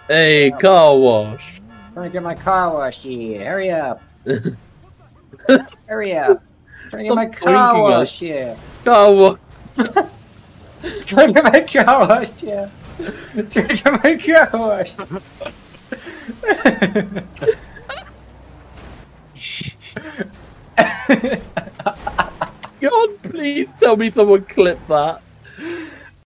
Hey, car wash. Trying to get my car washed here. Hurry up. Hurry up. Trying to get Stop my car boinking us. washed here. Car wash. Trying to get my car washed here. Trying to get my car washed. God, please tell me someone clipped that.